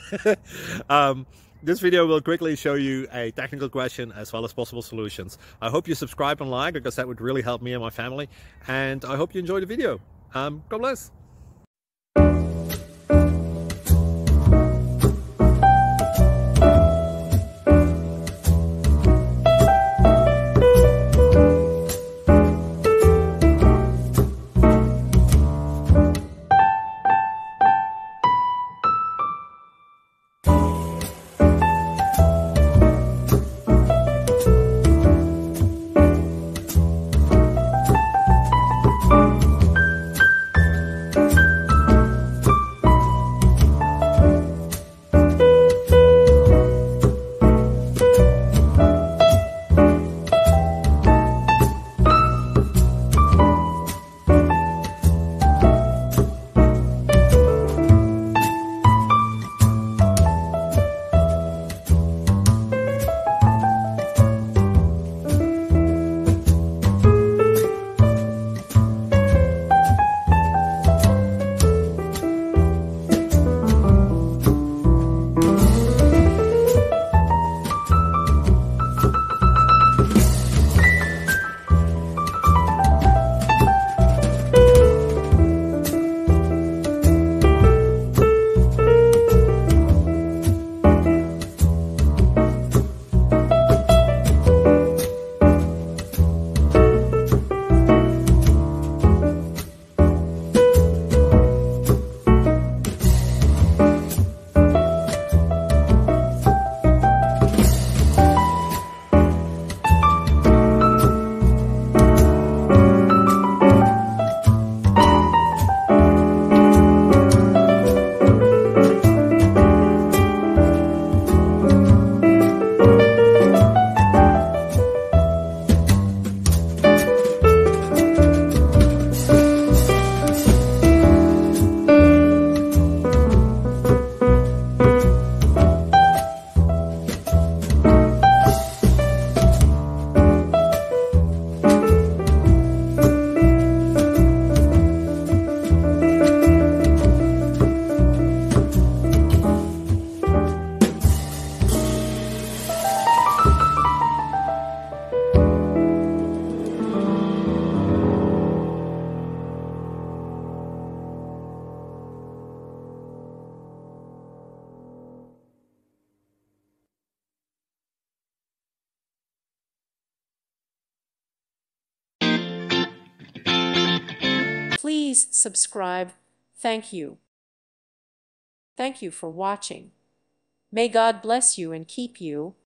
This video will quickly show you a technical question as well as possible solutions. I hope you subscribe and like, because that would really help me and my family. And I hope you enjoy the video. God bless. Please subscribe. Thank you. Thank you for watching. May God bless you and keep you.